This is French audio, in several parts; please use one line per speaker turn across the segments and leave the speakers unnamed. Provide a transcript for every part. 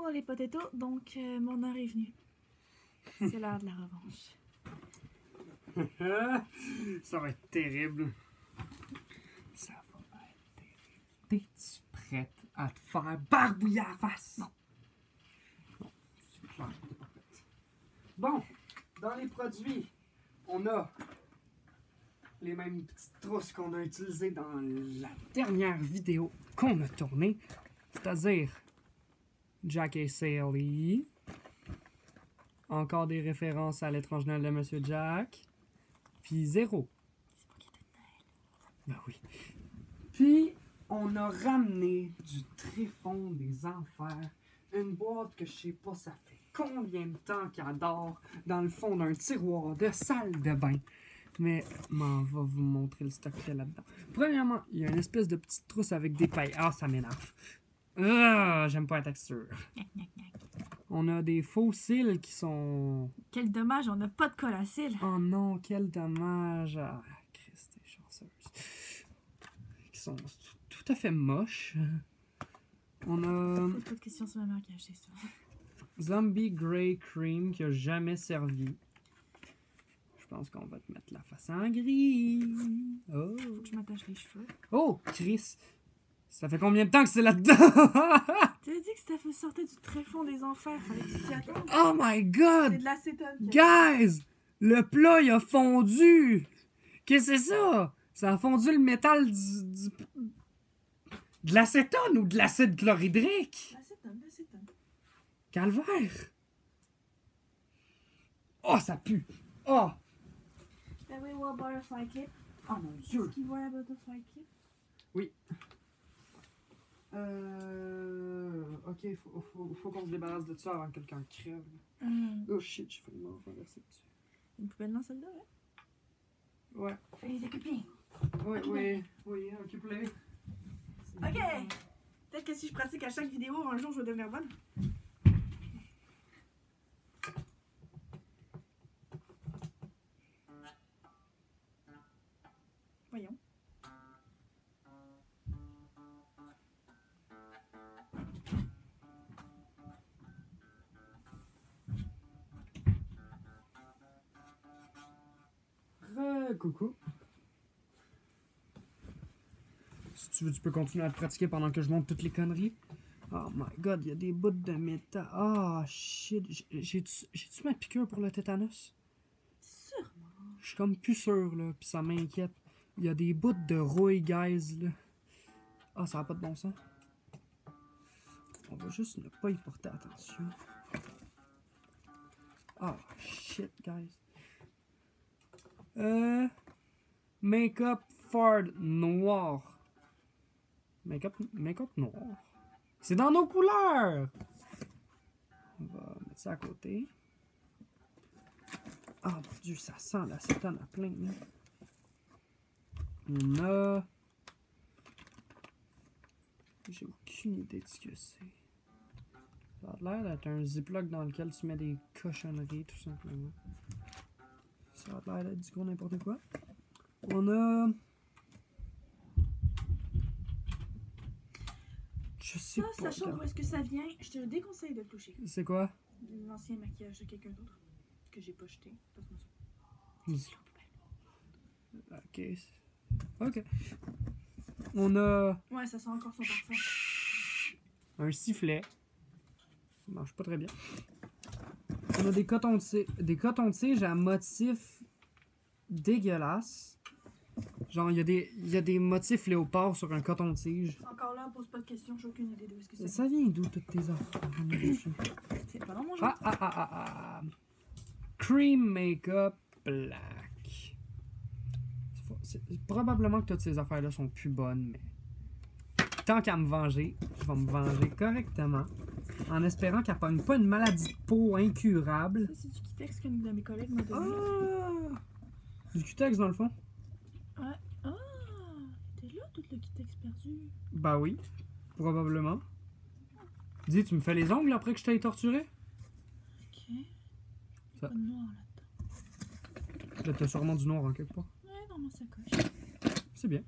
dans les potatoes, donc mon heure est venue. C'est l'heure de la revanche.
Ça va être terrible. Ça va être terrible. T'es-tu prête à te faire barbouiller à la face?
Non.
Non, c'est clair, t'es pas prête. Bon, dans les produits, on a les mêmes petites trousses qu'on a utilisées dans la dernière vidéo qu'on a tournée, c'est-à-dire Jack et Sally. Encore des références à l'étrange Noël de Monsieur Jack. Puis zéro.
C'est pour qu'il y ait de Noël.
Ben oui. Puis, on a ramené du Tréfond des Enfers. Une boîte que je sais pas, ça fait combien de temps qu'elle dort dans le fond d'un tiroir de salle de bain. Mais, on va vous montrer le stock qu'il y a là-dedans. Premièrement, il y a une espèce de petite trousse avec des pailles. Ah, ça m'énerve. Ah, j'aime pas la texture. On a des faux cils qui sont...
Quel dommage, on n'a pas de colle à cils.
Oh non, quel dommage. Ah, Christ, t'es chanceuse. Qui sont tout à fait moches. On a
Pose pas de questions sur ma maquillage, c'est ça.
Zombie Grey Cream qui a jamais servi. Je pense qu'on va te mettre la face en gris. Oh,
Faut que je m'attache les cheveux.
oh Chris. Ça fait combien de temps que c'est là-dedans?
Tu as dit que ça sortait du tréfond des enfers. Fallait que tu t'y attendes.
Oh my
C'est
god!
de l'acétone.
Guys! Le plat, il a fondu! Qu'est-ce que c'est ça? Ça a fondu le métal de l'acétone ou de l'acide chlorhydrique?
L'acétone, l'acétone.
Calvaire! Oh, ça pue! Oh!
Ben oui, ouais, butterfly clip.
Oh mon Dieu!
Est-ce qu'il voit la butterfly clip?
Oui. Ok, faut qu'on se débarrasse de ça avant que quelqu'un crève. Oh shit, j'ai failli m'en renverser dessus.
Une poubelle dans celle-là, ouais?
Ouais,
Fais les occuper.
oui, occupe-les.
Ok. Peut-être que si je pratique à chaque vidéo, un jour je vais devenir bonne. Voyons.
Coucou. Si tu veux, tu peux continuer à te pratiquer pendant que je monte toutes les conneries. Oh my god, il y a des bouts de métal. Oh shit. J'ai-tu ma piqûre pour le tétanos?
Sûrement.
Je suis comme plus sûr, là, pis ça m'inquiète. Il y a des bouts de rouille, guys, là. Ah, ça n'a pas de bon sens. On va juste ne pas y porter attention. Oh shit, guys. Make-up Fard noir. Make-up noir. C'est dans nos couleurs! On va mettre ça à côté. Oh mon dieu, ça sent l'acétone à plein. Là. On a... J'ai aucune idée de ce que c'est. Ça a l'air d'être un ziploc dans lequel tu mets des cochonneries, tout simplement. Ça a l'air d'être du gros n'importe quoi. On a... Je sais
Ça,
pas.
sachant d'où est-ce que ça vient, je te déconseille de le toucher.
C'est quoi?
L'ancien maquillage de quelqu'un d'autre que j'ai pas jeté. Passe-moi ça.
Ok. Ok. On a
Ouais, ça sent encore son parfum.
un sifflet. Ça marche pas très bien. On a des cotons-tiges à motifs dégueulasses. Genre, il y a des motifs léopard sur un coton-tige.
Encore là, pose pas de questions, j'ai aucune idée d'où est-ce que c'est.
Ça vient d'où toutes tes affaires?
C'est pas dans mon jeu.
Ah. Cream Makeup Black. Probablement que toutes ces affaires-là sont plus bonnes, mais tant qu'à me venger, je vais me venger correctement. En espérant qu'elle pogne pas une maladie de peau incurable.
Ça, c'est du Kitex qu'une de mes collègues m'a donné.
Ah! Du Cutex dans le fond?
Ouais. Ah! T'es là, tout le Kitex perdu.
Bah oui, probablement. Dis, tu me fais les ongles après que je t'aille torturé?
Ok.
Ça.
Pas de noir là-dedans.
Là, t'as sûrement du noir en quelque part.
Ouais, dans ma sacoche.
C'est bien.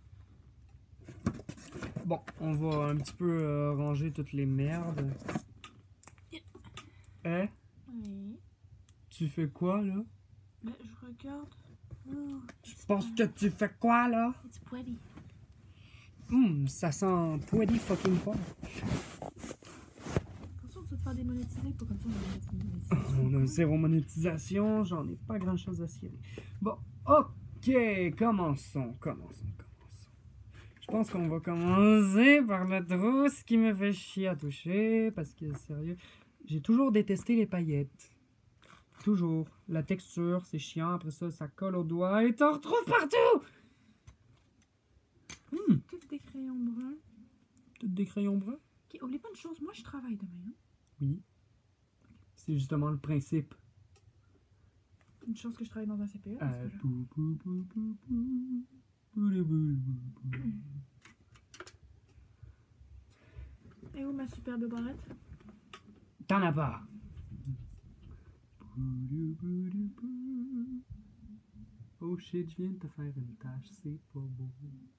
Bon, on va un petit peu ranger toutes les merdes. Hein?
Oui.
Tu fais quoi, là?
Ben, je regarde. Oh,
Tu penses que tu fais quoi, là?
it's pretty.
Ça sent pretty fucking fort.
Attention, tu vas te faire démonétiser, pas comme ça,
On a zéro monétisation, j'en ai pas grand chose à cirer. Bon, ok, commençons. Je pense qu'on va commencer par la trousse qui me fait chier à toucher, parce que sérieux, j'ai toujours détesté les paillettes. Toujours. La texture, c'est chiant, après ça, ça colle au doigt et t'en retrouves partout!
Toutes des crayons bruns.
Toutes des crayons bruns?
Ok, oublie pas une chose, moi je travaille demain. Hein?
Oui. C'est justement le principe.
Une chance que je travaille dans un CPE. Parce que là... Et où ma superbe barrette?
T'en as pas. Oh shit, je viens de te faire une tâche, c'est pas beau.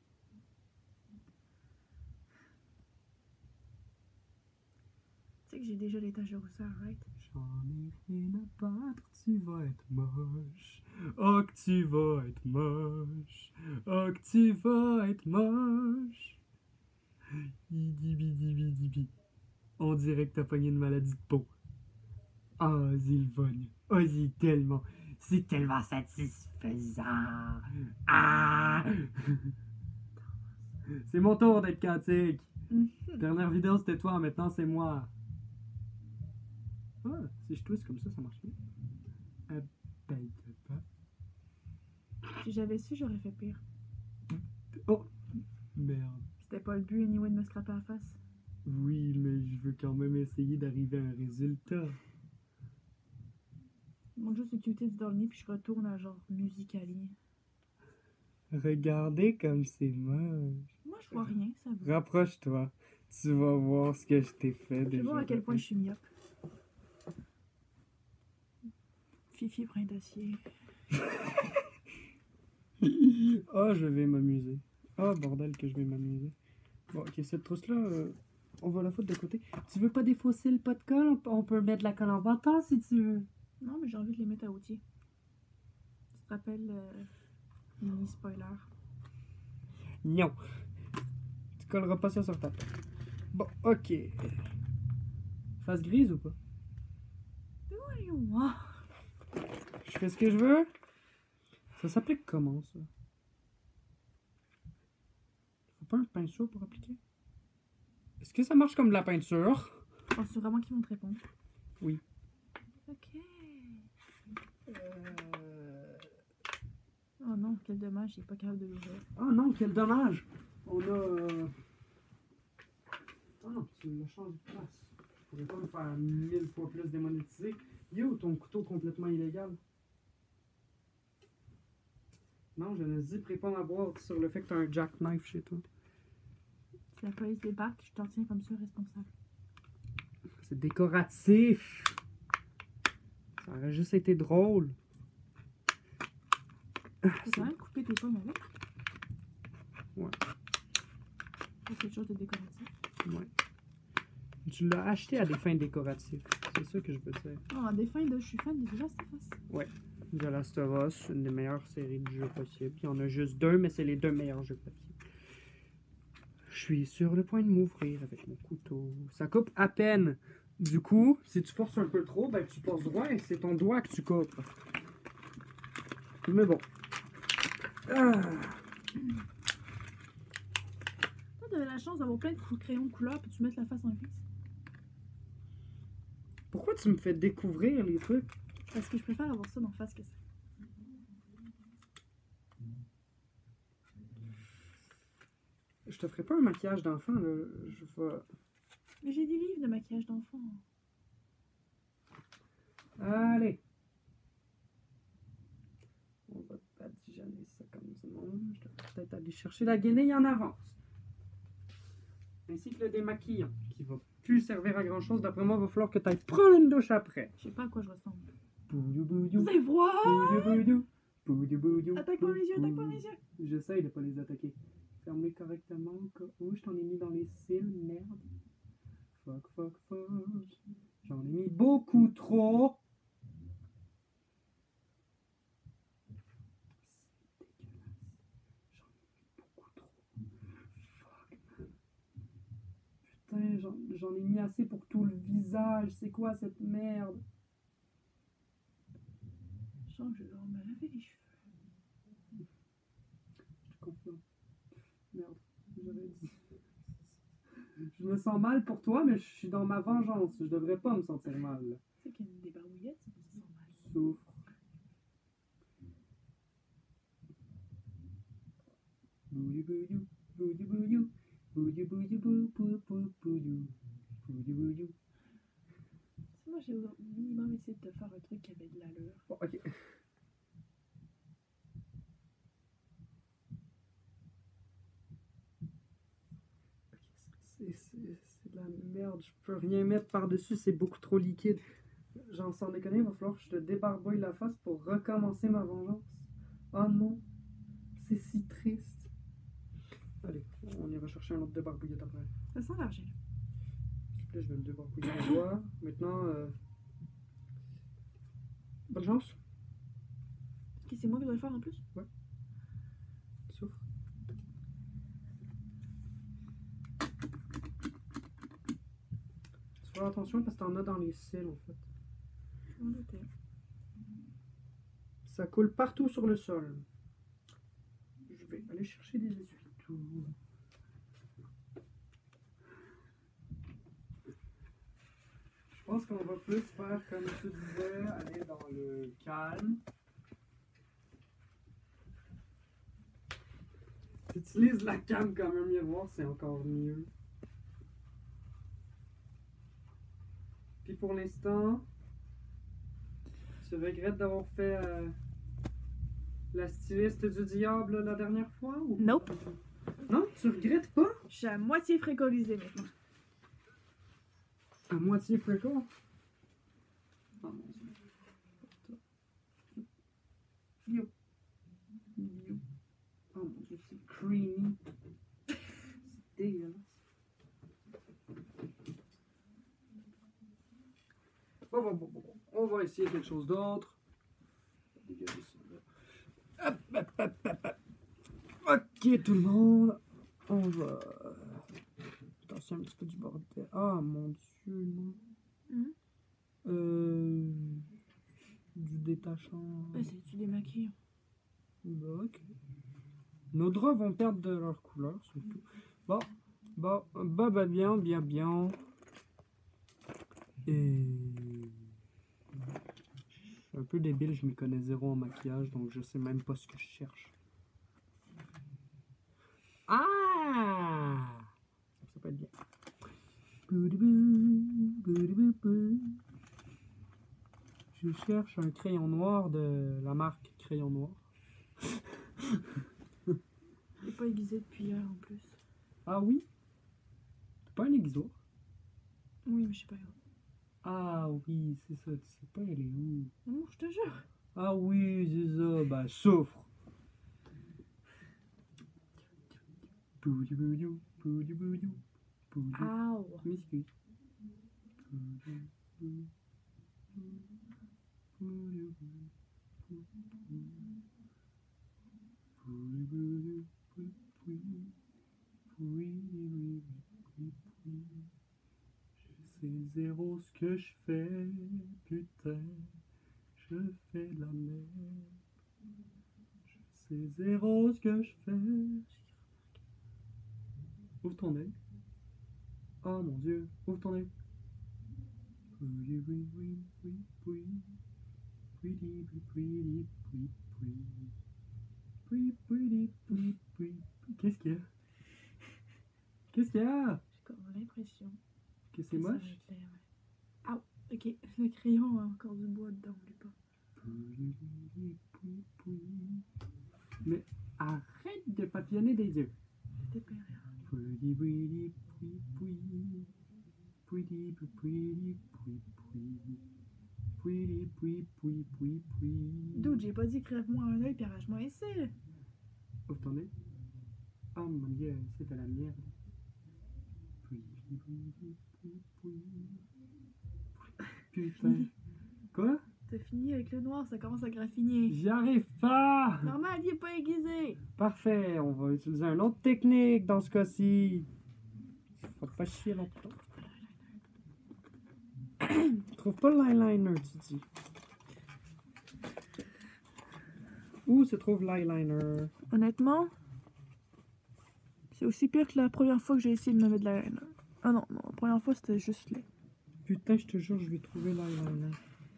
Tu sais que j'ai déjà les taches de rousseur, right?
J'en ai rien à battre, tu vas être moche. Oh que tu vas être moche. Oh que tu vas être moche. Idi. On dirait que t'as pogné une maladie de peau. Oh, Zilvone. Oh, c'est tellement satisfaisant. Ah! C'est mon tour d'être quantique. Dernière vidéo, c'était toi, maintenant c'est moi. Ah, si je twist comme ça marche bien. Pas.
Si j'avais su, j'aurais fait pire.
Oh, merde.
C'était pas le but, anyway, de me scraper la face.
Oui, mais je veux quand même essayer d'arriver à un résultat.
Il manque juste le Q-tips dans le nez, puis je retourne à genre Musical.ly.
Regardez comme c'est moche.
Moi, je vois rien, ça va.
Rapproche-toi. Tu vas voir ce que je t'ai fait
Je vais
déjà.
voir à quel point je suis myope. Fifi brin d'acier.
Oh, je vais m'amuser. Oh, bordel que je vais m'amuser. Bon, ok, cette trousse-là, on va la foutre de côté. Tu veux pas défausser le pot de colle? On peut mettre la colle en bâton si tu veux.
Non, mais j'ai envie de les mettre à outils. Tu te rappelles mini spoiler?
Non. Tu colleras pas ça sur ta tête. Bon, ok. Face grise ou pas?
Wow.
Je fais ce que je veux? Ça s'applique comment, ça? Faut pas un pinceau pour appliquer? Est-ce que ça marche comme de la peinture?
Je pense vraiment qu'ils vont te répondre.
Oui.
Ok. Oh non, quel dommage, il est pas capable de l'ouvrir.
Oh non, quel dommage! On a... Oh non, tu me changes de place. Je pourrais pas me faire 1000 fois plus démonétiser. Yo, ton couteau complètement illégal. Non, je ne zipperai pas ma boîte sur le fait que t'as un jackknife chez toi.
Si la police débarque, je t'en tiens comme ça responsable.
C'est décoratif. Ça aurait juste été drôle.
Tu peux quand même couper tes pommes avec.
Ouais.
C'est quelque chose de décoratif.
Ouais. Tu l'as acheté à des fins décoratives. C'est ça que je veux dire.
Oh, à des fins de... Je suis fan de The Last of Us.
Ouais. The Last of Us, une des meilleures séries de jeux possibles. Il y en a juste deux, mais c'est les deux meilleurs jeux papier. Je suis sur le point de m'ouvrir avec mon couteau. Ça coupe à peine. Du coup, si tu forces un peu trop, ben tu passes droit et c'est ton doigt que tu coupes. Mais bon.
Toi, t'avais la chance d'avoir plein de crayons de couleur puis tu mets la face en grise.
Pourquoi tu me fais découvrir les trucs?
Parce que je préfère avoir ça d'en face que ça.
Je te ferai pas un maquillage d'enfant, là. Je vais...
Mais j'ai des livres de maquillage d'enfant.
Allez. On va badigeonner ça comme ça. Je devrais peut-être aller chercher la guenille en avance. Ainsi que le démaquillant, qui va plus servir à grand chose. D'après moi, il va falloir que tu ailles prendre une douche après.
Je sais pas à quoi je ressemble.
Boudou boudou.
C'est vrai!
Boudou boudou. Boudou boudou.
Attaque pas mes yeux, attaque pas mes yeux!
J'essaye de pas les attaquer. Ferme-les correctement au cas où je t'en ai mis dans les cils, merde. Fuck. J'en ai mis beaucoup trop. Putain, j'en ai mis assez pour tout le visage. C'est quoi cette merde?
Je sens que je vais devoir me laver les cheveux.
Je confirme. Merde, j'aurais dit. Je me sens mal pour toi, mais je suis dans ma vengeance. Je devrais pas me sentir mal.
C'est qu'il y a des barbouillettes, ça se sent mal.
Souffre. Boudou boudou, boudou boudou, boudou boudou boudou boudou boudou, boudou boudou.
Moi, j'ai au minimum essayé de te faire un truc qui avait de l'allure.
Bon, ok. C'est de la merde, je peux rien mettre par-dessus, c'est beaucoup trop liquide. J'en sors déconner, il va falloir que je te débarbouille la face pour recommencer ma vengeance. Oh non, c'est si triste. Allez, on ira chercher un autre débarbouillette après.
Ça sent l'argile.
S'il te plaît, je vais le débarbouiller en doigt. Maintenant, bonne chance.
Ok, c'est moi qui dois le faire en plus?
Souffre. Fais attention parce que t'en as dans les cils en fait.
Je m'en doutais.
Ça coule partout sur le sol. Je vais aller chercher des essuie-tout. Je pense qu'on va plus faire comme tu disais, aller dans le calme. Si tu utilises la cam comme un miroir, c'est encore mieux. Puis pour l'instant, tu regrettes d'avoir fait la styliste du diable la dernière fois? Ou...
Nope.
Non, tu regrettes pas?
Je suis à moitié frécolisée maintenant.
À moitié freckle? Oh mon dieu. Yo. Yo. Oh mon dieu, c'est creamy. C'est dégueulasse. Bon. On va essayer quelque chose d'autre. Dégager ça là. Hop. Ok, tout le monde. On va. Attention un petit peu du bordel. Ah mon dieu, non. Du détachant.
Bah, c'est du démaquillant.
Bah, ok. Nos draps vont perdre de leur couleur, surtout. Bien. Et. Je suis un peu débile, je m'y connais zéro en maquillage, donc je sais même pas ce que je cherche. Ah! Ça peut être bien. Je cherche un crayon noir de la marque Crayon Noir.
J'ai pas aiguisé depuis hier en plus.
Ah oui? C'est pas un aiguisoir?
Oui, mais je sais pas grave.
Ah oui, c'est ça, tu sais pas elle est où?
Non, je te jure.
Ah oui, c'est ça, bah souffre!
Ow.
M'excuse. Je sais zéro ce que je fais, putain, je fais de la merde. Je sais zéro ce que je fais. Ouvre ton œil. Oh mon dieu, ouvre ton œil. Qu'est-ce qu'il y a? Qu'est-ce qu'il y a?
J'ai comme l'impression
Que c'est
que ça va
moche?
être laid, ouais. Ah, ok. Le crayon a encore du bois dedans, oublie pas.
Mais arrête de papillonner des yeux.
C'était pas rien. Dude, j'ai pas dit crève-moi un œil puis arrache-moi un cil.
Ouvre ton œil. Oh mon dieu, c'est de la merde.
putain. Quoi?
T'as fini avec le noir, ça commence à graffiner.
J'y arrive pas!
Normal, il est pas aiguisé.
Parfait, on va utiliser une autre technique dans ce cas-ci. Faut pas chier longtemps. Tu trouves pas le eyeliner, tu dis. Où se trouve l'eyeliner?
Honnêtement, c'est aussi pire que la première fois que j'ai essayé de me mettre de l'eyeliner. Ah non, la première fois c'était juste laid.
Putain, je te jure, je vais trouver l'eyeliner.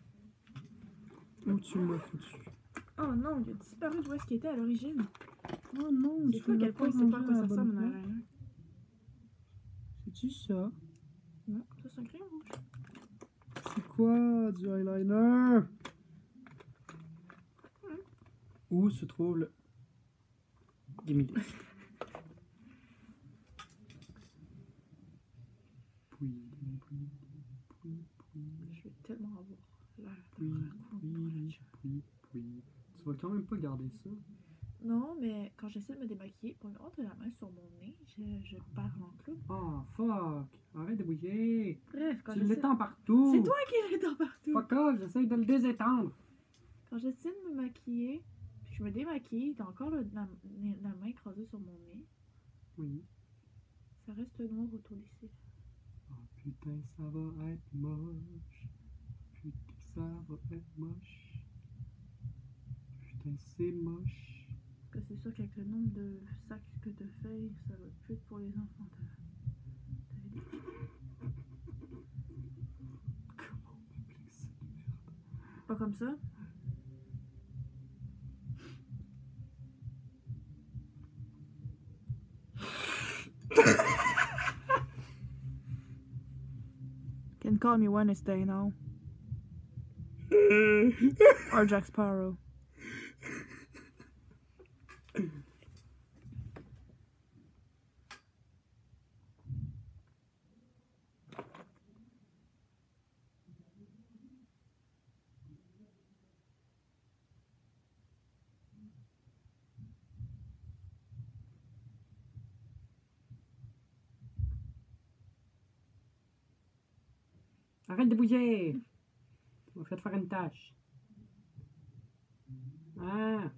Où tu l'as foutu?
Oh non, il a disparu d'où est-ce qu'il était à l'origine.
Oh non,
C'est fou à quel point il sait pas à quoi ça ressemble un eyeliner.
C'est-tu ça?
Non, ça c'est un crayon rouge.
C'est quoi du eyeliner? Où se trouve le... Gimme this.
Je vais tellement avoir l'air
Oui,
d'avoir un coup de
oui. Tu vas quand même pas garder ça.
Non, mais quand j'essaie de me démaquiller, pour me rentrer la main sur mon nez, je pars en clown.
Oh, fuck. Arrête de bouger.
Bref, quand
Tu
j'essaie...
l'étends partout.
C'est toi qui l'étends partout!
Fuck off, j'essaye de le désétendre.
Quand j'essaie de me maquiller, puis je me démaquille, t'as encore la main écrasée sur mon nez,
Oui.
ça reste noir autour des cils.
Oh putain, ça va être moche. Putain, ça va être moche. Putain, c'est moche.
Parce que c'est sûr qu'avec le nombre de sacs que t'as fait, ça va plus être pour les enfants.
Comment on m'applique cette merde?
Pas comme ça? Can call me Wednesday now. Or Jack Sparrow.
Arrête de bouger. Tu m'as fait faire une tâche. Ah.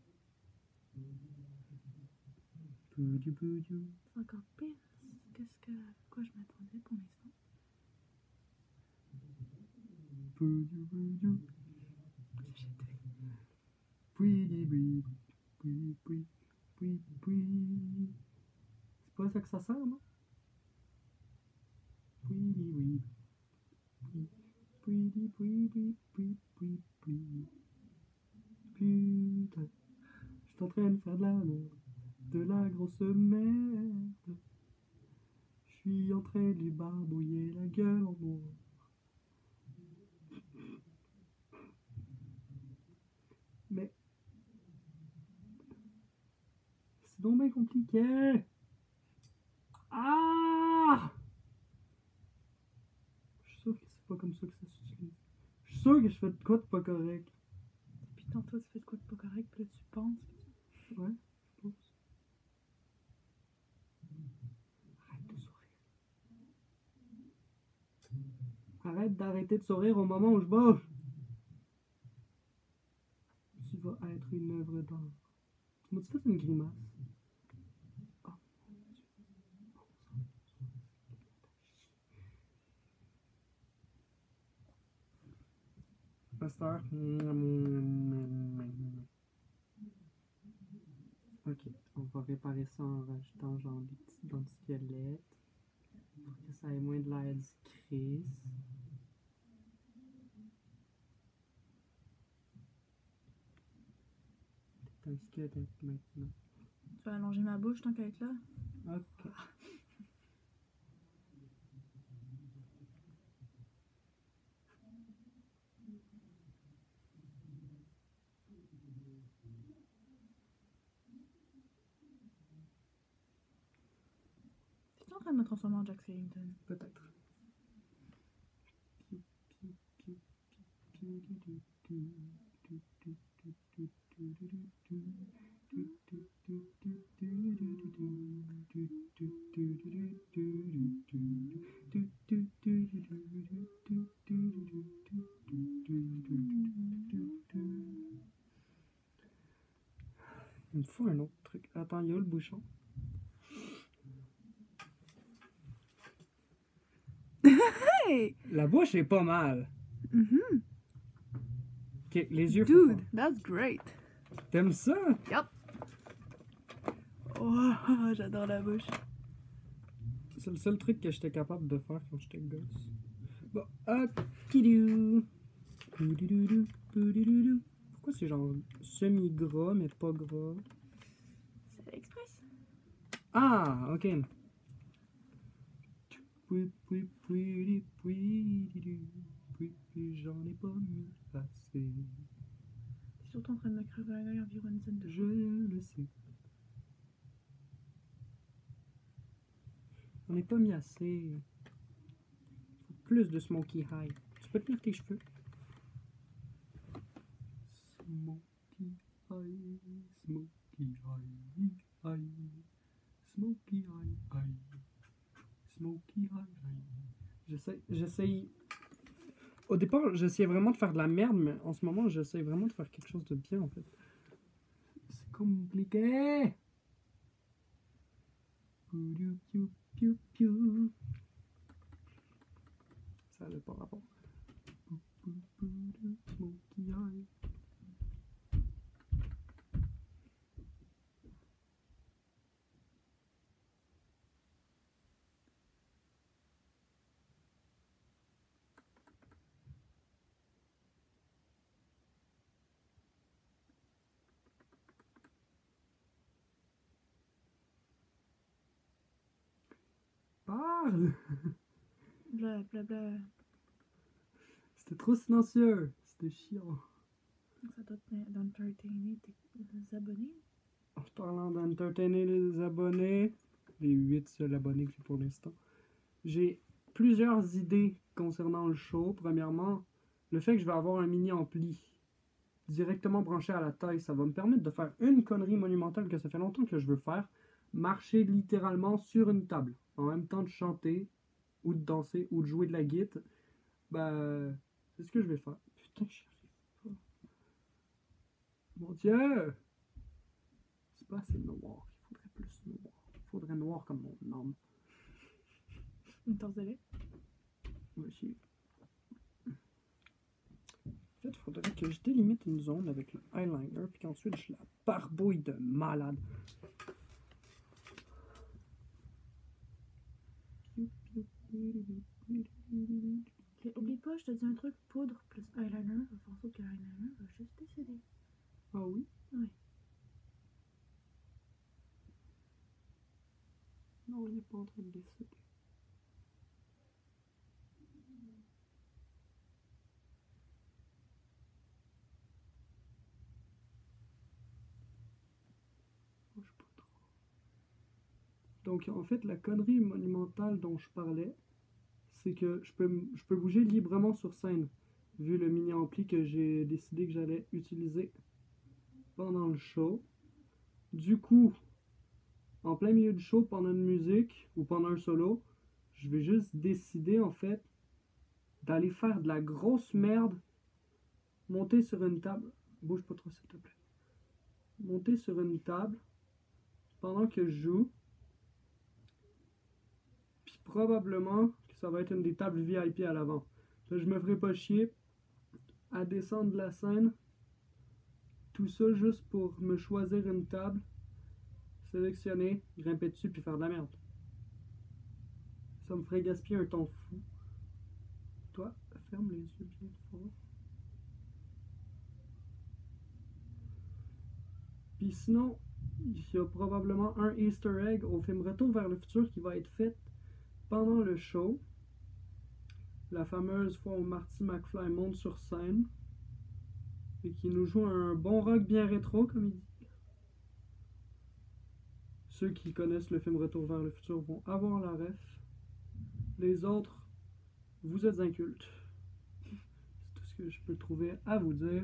C'est encore pire. Quoi je m'attendais pour l'instant?
C'est pas ça que ça sert, non? Putain, je suis en train de faire de la merde, de la grosse merde. Je suis en train de lui barbouiller la gueule en noir. Mais c'est donc bien compliqué. Ah! Je suis sûr que c'est pas comme ça que ça s'utilise. Je suis sûr que je fais de quoi de pas correct.
Puis tantôt tu fais de quoi de pas correct, puis là tu penses.
Ouais, je pense. Arrête de sourire. Arrête d'arrêter de sourire au moment où je bouge. Tu vas être une œuvre d'art. Tu m'as-tu fait une grimace? Oh mon Dieu. Pasteur. Ok, on va réparer ça en rajoutant genre des petites dents de squelette pour que ça ait moins de l'air du Chris. C'est un squelette maintenant.
Tu vas allonger ma bouche tant qu'à être là?
Ok.
Tu es en train de me transformer en Jack Skellington?
Peut-être. Il me faut un autre truc. Attends, il y a où le bouchon?
Hey!
La bouche est pas mal.
Mhm.
Ok, les yeux.
Dude, that's great.
T'aimes ça?
Yep. Oh, j'adore la bouche.
C'est le seul truc que j'étais capable de faire quand j'étais gosse. Bon, okidou. Poudidoudou, poudidoudou. Pourquoi c'est genre semi-gras mais pas gras?
C'est l'Express.
Ah, ok. Puis, j'en ai pas mis assez.
T'es surtout en train de me crever un œil environ une dizaine de
Je le sais. On n'est pas mis assez. Faut plus de smoky eye. Tu peux tenir tes cheveux? Smoky eye, smoky eye, eye. Smoky eye, eye. Smoky eye. J'essaye. Au départ, j'essayais vraiment de faire de la merde, mais en ce moment, j'essaye vraiment de faire quelque chose de bien, en fait. C'est compliqué. Piou, piou, piou, piou. Ça n'a pas rapport. Smoky eye. Parle!
Bla bla bla.
C'était trop silencieux. C'était chiant.
Ça doit d'entertainer tes abonnés.
En parlant d'entertainer les abonnés, les 8 seuls abonnés que j'ai pour l'instant, j'ai plusieurs idées concernant le show. Premièrement, le fait que je vais avoir un mini ampli directement branché à la taille, ça va me permettre de faire une connerie monumentale que ça fait longtemps que je veux faire, marcher littéralement sur une table, en même temps de chanter, ou de danser, ou de jouer de la guitare. Ben, c'est ce que je vais faire. Putain, j'y arrive pas. Mon Dieu! C'est pas assez noir. Il faudrait plus noir. Il faudrait noir comme mon âme.
Une tasse de lait.
Moi aussi. En fait, il faudrait que je délimite une zone avec le eyeliner, puis qu'ensuite je la barbouille de malade.
Ok, oublie pas, je te dis un truc, poudre plus eyeliner, va faire en sorte que l'eyeliner va juste décéder.
Ah oui?
Oui.
Non, il n'est pas en train de décéder. Bouge pas trop. Donc, en fait, la connerie monumentale dont je parlais, c'est que je peux bouger librement sur scène, vu le mini ampli que j'ai décidé que j'allais utiliser pendant le show. Du coup, en plein milieu du show, pendant une musique ou pendant un solo, je vais juste décider en fait d'aller faire de la grosse merde, monter sur une table, bouge pas trop s'il te plaît, monter sur une table pendant que je joue, puis probablement que ça va être une des tables VIP à l'avant. Là, je me ferai pas chier à descendre de la scène, tout ça juste pour me choisir une table, sélectionner, grimper dessus puis faire de la merde. Ça me ferait gaspiller un temps fou. Toi, ferme les yeux bien fort. Puis sinon, il y a probablement un Easter egg au film Retour vers le futur qui va être fait pendant le show. La fameuse fois où Marty McFly monte sur scène et qui nous joue un bon rock bien rétro, comme il dit. Ceux qui connaissent le film Retour vers le futur vont avoir la ref. Les autres, vous êtes incultes. C'est tout ce que je peux trouver à vous dire.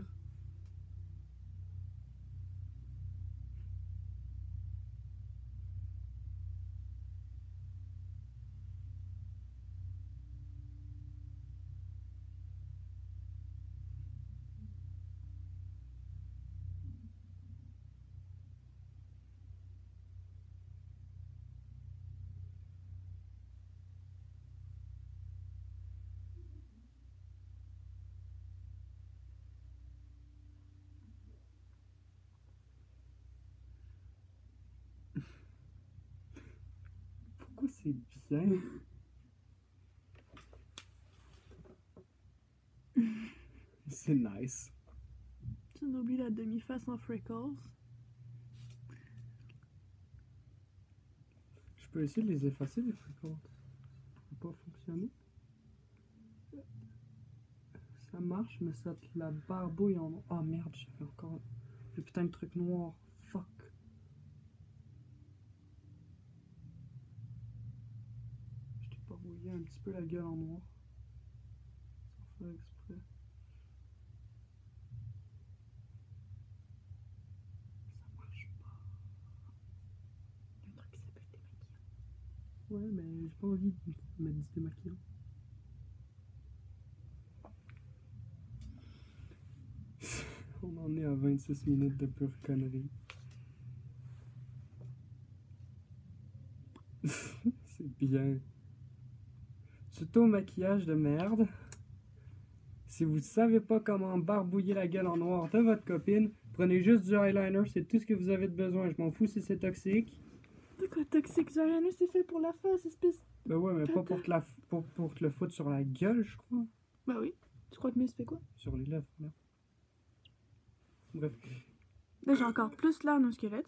coup, c'est bien. C'est nice.
Tu n'oublies la demi-face en freckles.
Je peux essayer de les effacer, les fréquences. Ça pourrait pas fonctionner. Ça marche, mais ça te la barbouille en... Oh merde, j'avais encore le putain de truc noir. Fuck. Je t'ai barbouillé un petit peu la gueule en noir. Sans faire exprès. Ça marche pas.
Il y a un truc qui s'appelle démaquillant.
Ouais, mais j'ai pas envie de mettre du démaquillant. On en est à 26 minutes de pure connerie. C'est bien. Tuto maquillage de merde. Si vous savez pas comment barbouiller la gueule en noir de votre copine, prenez juste du eyeliner, c'est tout ce que vous avez de besoin. Je m'en fous si c'est toxique.
C'est quoi toxique? Ariana, c'est fait pour la face, espèce.
Ben ouais, mais pas pour te, pour te le foutre sur la gueule, je crois.
Bah oui. Tu crois que mieux se fait quoi?
Sur les lèvres, là. Bref.
Là, j'ai encore plus l'âne au squelette.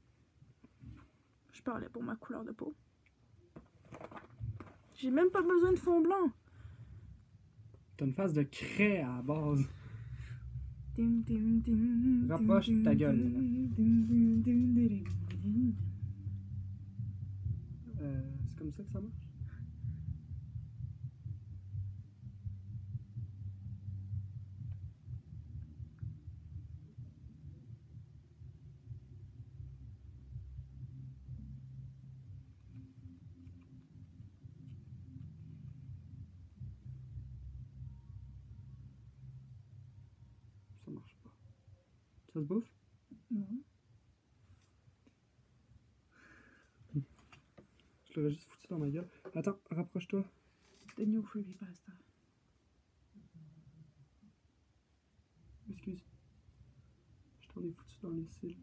Je parlais pour ma couleur de peau. J'ai même pas besoin de fond blanc.
T'as une face de craie à la base.
Rapproche
ta gueule, c'est comme ça que ça marche? Ça marche pas. Ça se bouffe?
Non.
Je l'aurais juste foutu dans ma gueule. Attends, rapproche-toi.
The new creepypasta.
Excuse. Je t'en ai foutu dans les cils.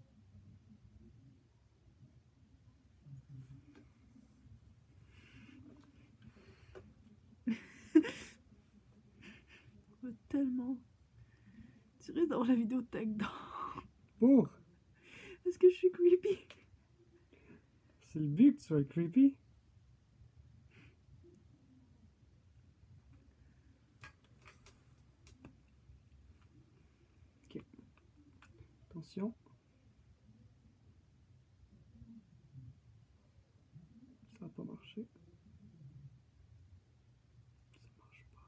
On va tellement tirer dans la vidéo tech dans.
Pour?
Est-ce que je suis creepy?
C'est le but que tu sois creepy. Ok. Attention. Ça n'a pas marché. Ça marche pas.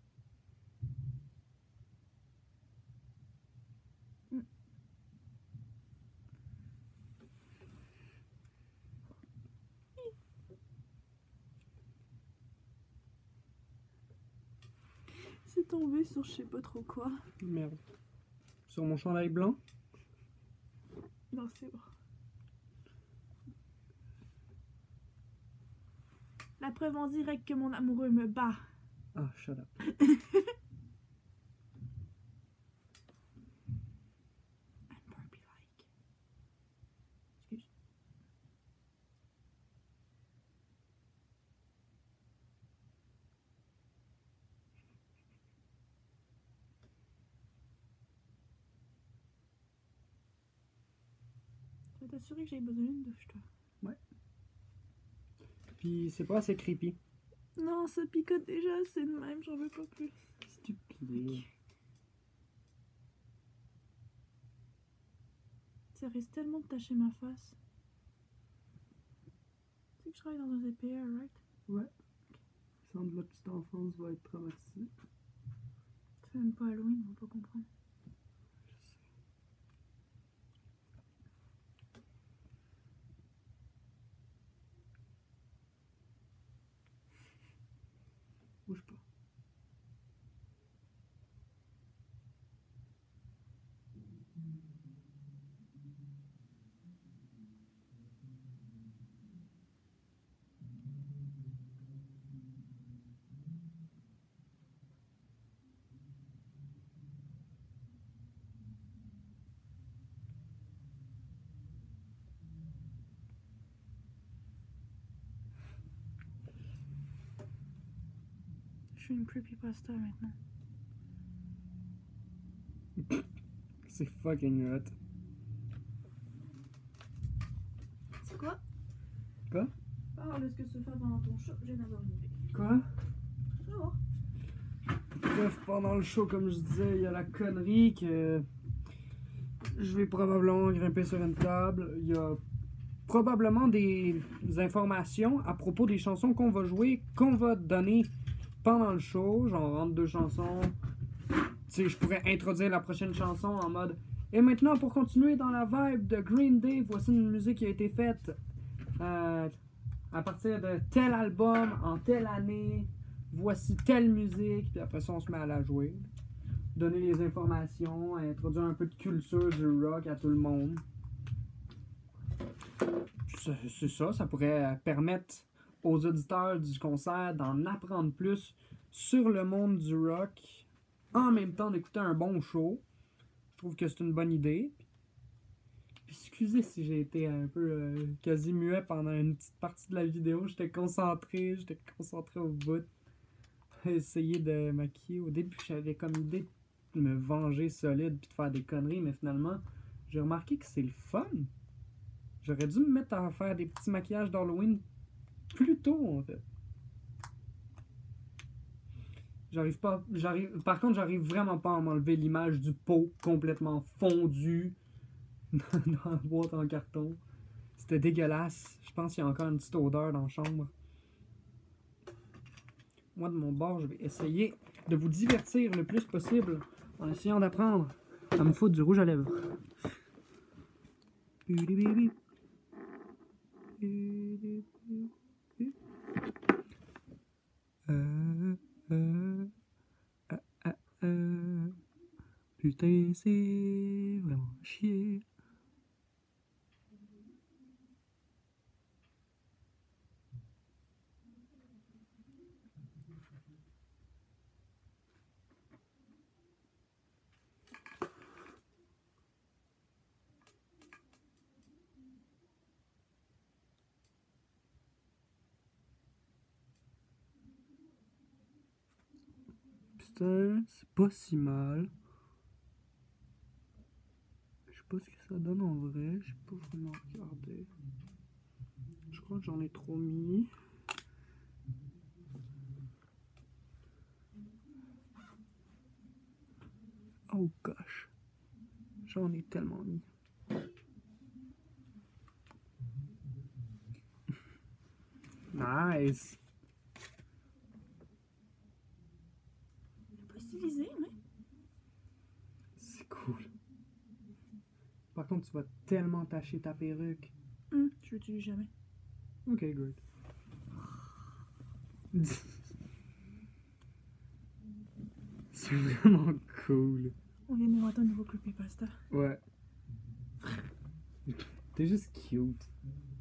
C'est tombé sur je sais pas trop quoi.
Merde. Sur mon chandail blanc.
Non, c'est bon. La preuve en direct que mon amoureux me bat.
Ah, shut up.
I'm Barbie-like. Excuse. Tu vas t'assurer que j'ai besoin d'une douche, toi.
Puis c'est pas assez creepy.
Non, ça picote déjà, c'est de même, j'en veux pas plus.
S'il te plaît.
Ça risque tellement de tacher ma face. Tu sais que je travaille dans un ZPA, right?
Ouais. Il semble que la petite enfance va être traumatisée.
C'est même pas Halloween, on va pas comprendre.
Bouge pas.
fais une creepypasta maintenant.
C'est fucking hot.
C'est quoi?
Quoi?
Parle de ce que se fait pendant ton show, j'ai d'avoir une idée.
Quoi?
Oh.
Bref, pendant le show, comme je disais, il y a la connerie que je vais probablement grimper sur une table. Il y a probablement des informations à propos des chansons qu'on va jouer, qu'on va donner pendant le show, genre entre deux chansons. Tu sais, je pourrais introduire la prochaine chanson en mode et maintenant, pour continuer dans la vibe de Green Day, voici une musique qui a été faite à partir de tel album, en telle année. Voici telle musique, puis après ça, on se met à la jouer. Donner les informations, introduire un peu de culture du rock à tout le monde. C'est ça, ça pourrait permettre aux auditeurs du concert d'en apprendre plus sur le monde du rock, en même temps d'écouter un bon show. Je trouve que c'est une bonne idée. Puis excusez si j'ai été un peu quasi muet pendant une petite partie de la vidéo. J'étais concentré au bout. Essayer de maquiller. Au début, j'avais comme idée de me venger solide puis de faire des conneries, mais finalement, j'ai remarqué que c'est le fun. J'aurais dû me mettre à faire des petits maquillages d'Halloween plus tôt, en fait. Par contre, j'arrive vraiment pas à m'enlever l'image du pot complètement fondu dans la boîte en carton. C'était dégueulasse. Je pense qu'il y a encore une petite odeur dans la chambre. Moi, de mon bord, je vais essayer de vous divertir le plus possible en essayant d'apprendre à me foutre du rouge à lèvres. Putain, c'est vraiment chier. Putain, c'est pas si mal. Je sais pas ce que ça donne en vrai. J'ai pas vraiment regardé. Je crois que j'en ai trop mis. Oh gosh. J'en ai tellement mis. Nice.
Pas stylisé, mais.
C'est cool. Par contre, tu vas tellement tacher ta perruque.
Je l'utilise jamais.
Ok, good. C'est vraiment cool.
On vient d'inventer un nouveau creepypasta.
Ouais. T'es juste cute.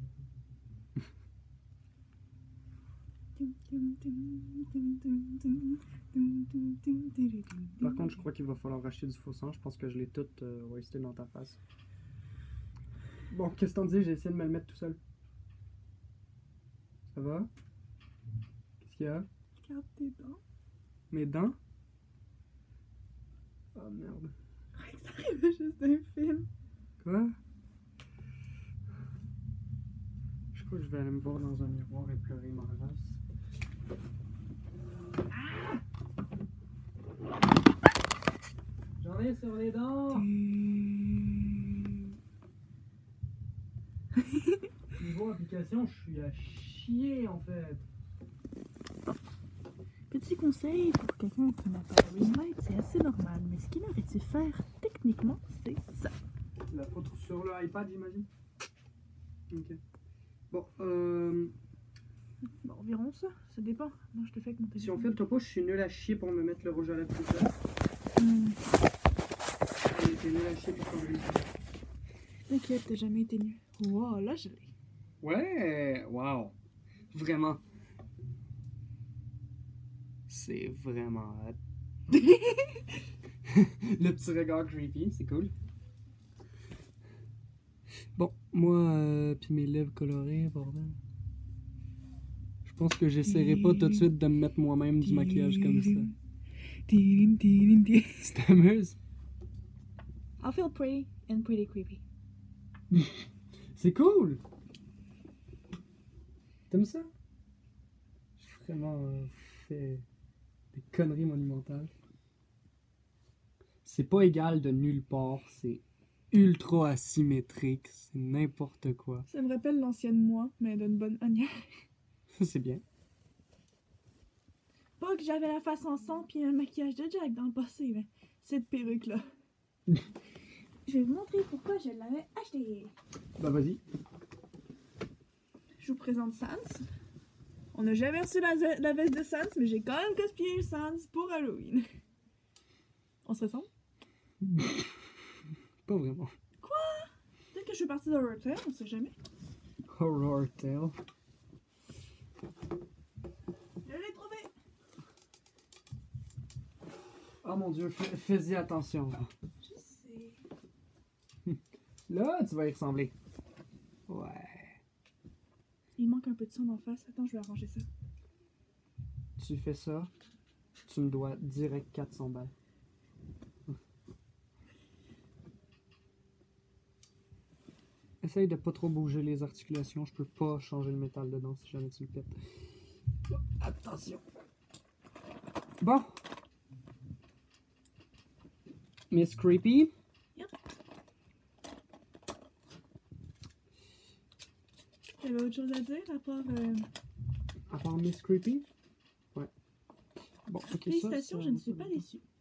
Par contre, je crois qu'il va falloir racheter du faux sang. Je pense que je l'ai tout wasté dans ta face. Bon, qu'est-ce que t'en dis? J'ai essayé de me le mettre tout seul. Ça va? Qu'est-ce qu'il y a?
Regarde tes dents.
Mes dents? Oh merde.
Ça arrivait juste d'un film.
Quoi? Je crois que je vais aller me voir dans un miroir et pleurer ma race. J'en ai sur les dents! Niveau application, je suis à chier en fait.
Petit conseil pour quelqu'un qui n'a pas de ring light, c'est assez normal. Mais ce qu'il aurait dû faire, techniquement, c'est ça.
La photo sur le iPad, j'imagine? Ok. Bon,
Bon, environ ça. Ça dépend. Moi, je te fais avec mon téléphone.
si on fait le topo, je suis nul à chier pour me mettre le rouge à lèvres tout seul. T'es nul à chier pour faire le
T'inquiète, t'as jamais été nu. Wow, là, je l'ai.
Ouais, wow. Vraiment. C'est vraiment hot. Le petit regard creepy, c'est cool. Bon, moi, puis mes lèvres colorées, bordel. Je pense que j'essaierai pas tout de suite de me mettre moi-même du maquillage comme ça.
I
Tu t'amuses?
feel pretty and pretty creepy.
C'est cool! T'aimes ça? J'ai vraiment fait des conneries monumentales. C'est pas égal de nulle part, c'est ultra asymétrique, c'est n'importe quoi.
Ça me rappelle l'ancienne moi, mais d'une bonne manière.
Ça, c'est bien.
Pas que j'avais la face en sang puis un maquillage de Jack dans le passé, mais cette perruque-là. Je vais vous montrer pourquoi je l'avais achetée.
Bah vas-y.
Je vous présente Sans. On n'a jamais reçu la veste de Sans, mais j'ai quand même cosplayé Sans pour Halloween. On se ressemble?
Pas vraiment.
Peut-être que je suis partie d'Horror Tale, on sait jamais.
Horror Tale.
Je l'ai trouvé!
Oh mon dieu, fais-y attention.
Je sais.
Là, tu vas y ressembler. Ouais.
Il manque un peu de sang en face. Attends, je vais arranger ça.
Tu fais ça, tu me dois direct 400 balles. Essaye de pas trop bouger les articulations, je peux pas changer le métal dedans si jamais tu le pètes. Attention. Bon. Miss Creepy.
Yep. T'avais autre chose à dire à part...
À part Miss Creepy? Ouais. Bon, ok.
Félicitations,
ça,
je ne suis pas déçue.